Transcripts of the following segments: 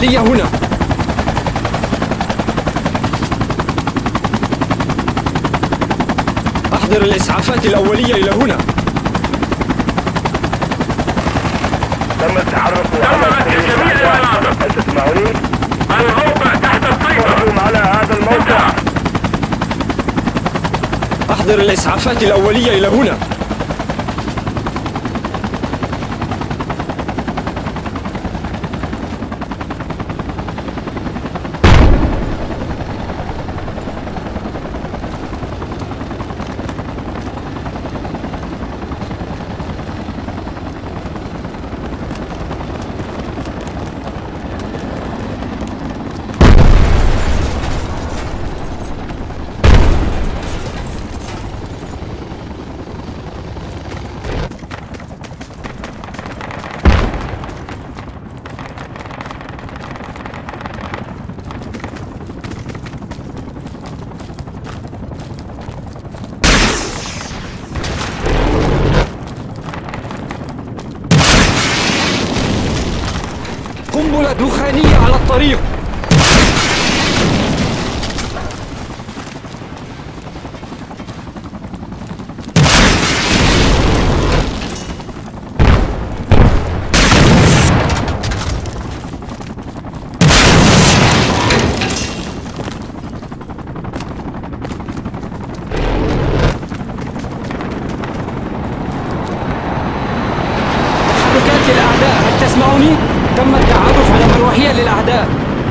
الأولية هنا. أحضر الإسعافات الأولية إلى هنا. تم التحرك على جميع المناطق. هل تسمعوني؟ الموقع تحت السيطرة. على هذا الموقع. أحضر الإسعافات الأولية إلى هنا. قنبلة دخانية على الطريق. تحركات للأعداء، هل تسمعني؟ تم التعرف على مروحية للأعداء.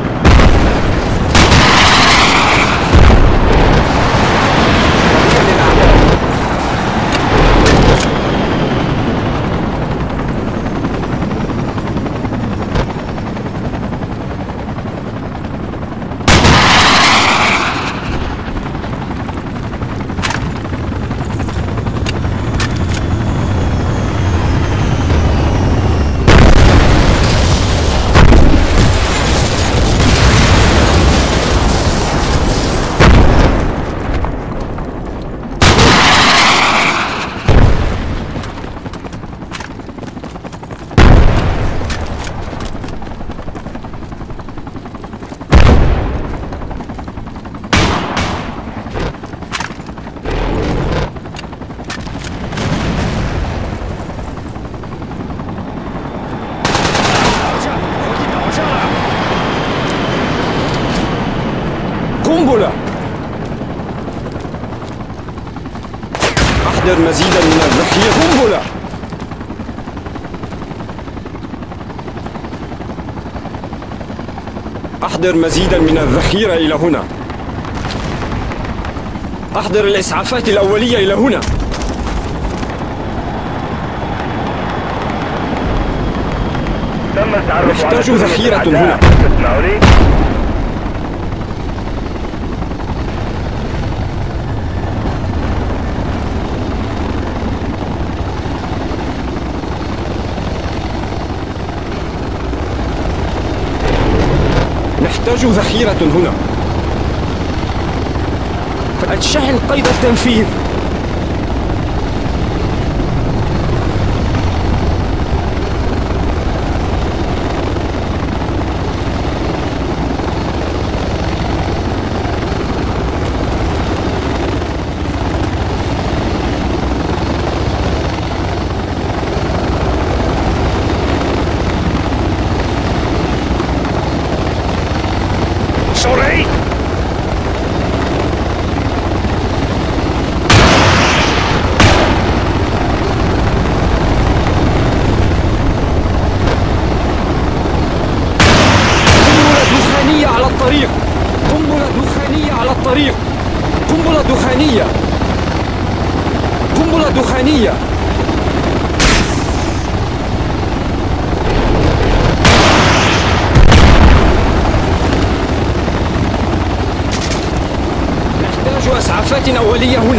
قنبلة. أحضر مزيدا من الذخيرة. قنبلة. أحضر مزيدا من الذخيرة إلى هنا. أحضر الإسعافات الأولية إلى هنا. نحتاج ذخيرة هنا. نحتاج ذخيرة هنا. الشحن قيد التنفيذ. قنبلة دخانية على الطريق. قنبلة دخانية. قنبلة دخانية. نحتاج إسعافات أولية هنا.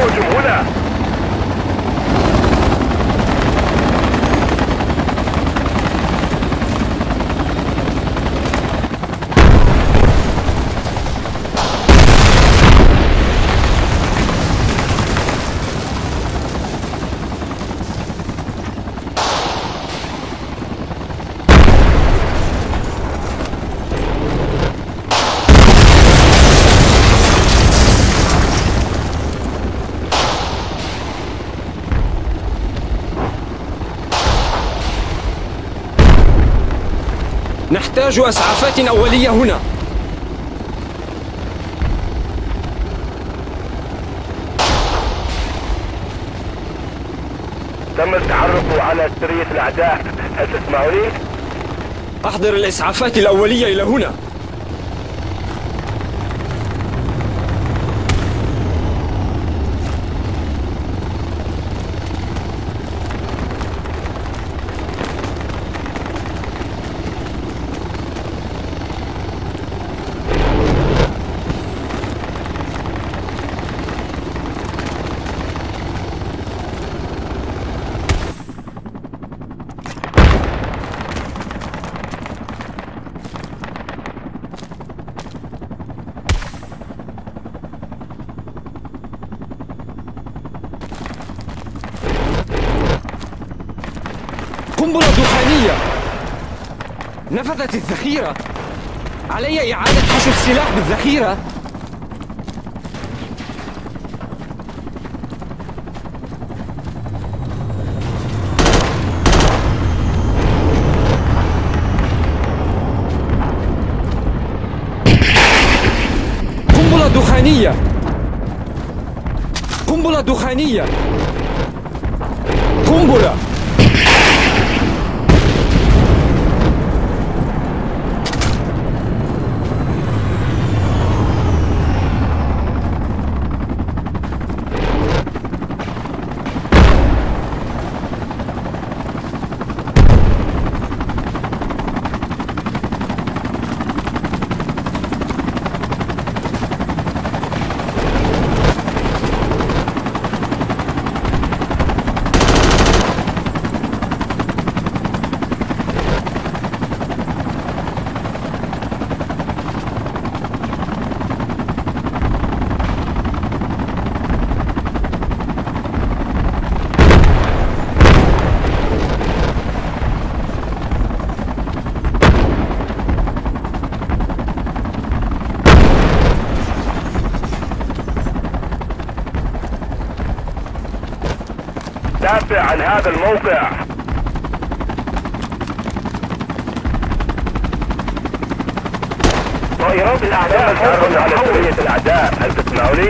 الهجوم هنا. نحتاج إسعافات أولية هنا. تم التحرك على سرية الأعداء، هل تسمعوني؟ أحضر الإسعافات الأولية إلى هنا. قنبلة دخانية! نفذت الذخيرة! علي إعادة حشو السلاح بالذخيرة! قنبلة دخانية! قنبلة دخانية! قنبلة! دافع عن هذا الموقع. طائرات الأعداء تعرض على سرية الأعداء، هل تسمعوني؟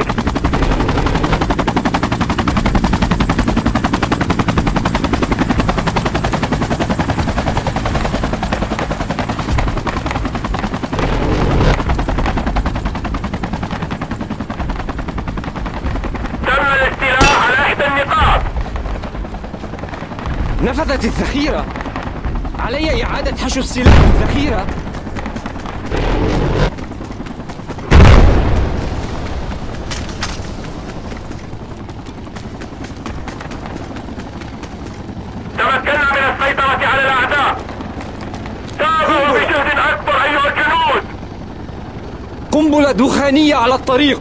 تم الاستيلاء على إحدى النقاط. نفذت الذخيرة! علي إعادة حشو السلاح بالذخيرة! تمكنا من السيطرة على الأعداء. ساروا بجهد أكبر أيها الجنود. قنبلة دخانية على الطريق!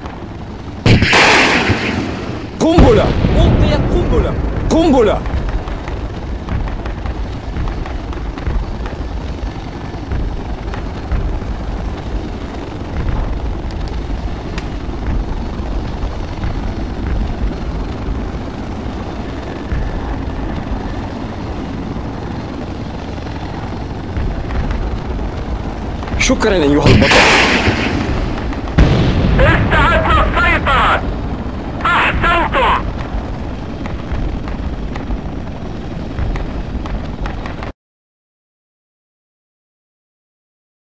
قنبلة! ألقيت قنبلة! قنبلة! شكرا أيها البطل.